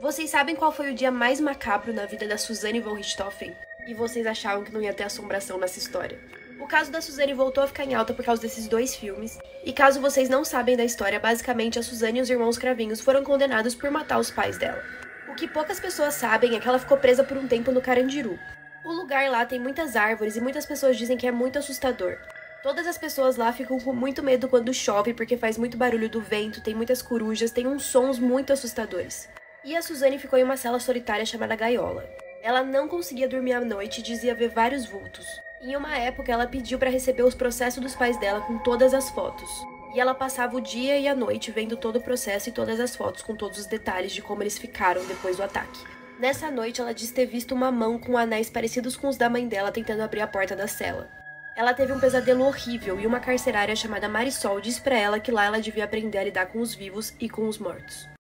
Vocês sabem qual foi o dia mais macabro na vida da Suzanne von Richthofen? E vocês achavam que não ia ter assombração nessa história. O caso da Suzanne voltou a ficar em alta por causa desses dois filmes. E caso vocês não sabem da história, basicamente a Suzanne e os irmãos Cravinhos foram condenados por matar os pais dela. O que poucas pessoas sabem é que ela ficou presa por um tempo no Carandiru. O lugar lá tem muitas árvores e muitas pessoas dizem que é muito assustador. Todas as pessoas lá ficam com muito medo quando chove porque faz muito barulho do vento, tem muitas corujas, tem uns sons muito assustadores. E a Suzanne ficou em uma cela solitária chamada gaiola. Ela não conseguia dormir à noite e dizia ver vários vultos. Em uma época, ela pediu para receber os processos dos pais dela com todas as fotos. E ela passava o dia e a noite vendo todo o processo e todas as fotos com todos os detalhes de como eles ficaram depois do ataque. Nessa noite, ela diz ter visto uma mão com anéis parecidos com os da mãe dela tentando abrir a porta da cela. Ela teve um pesadelo horrível e uma carcerária chamada Marisol disse pra ela que lá ela devia aprender a lidar com os vivos e com os mortos.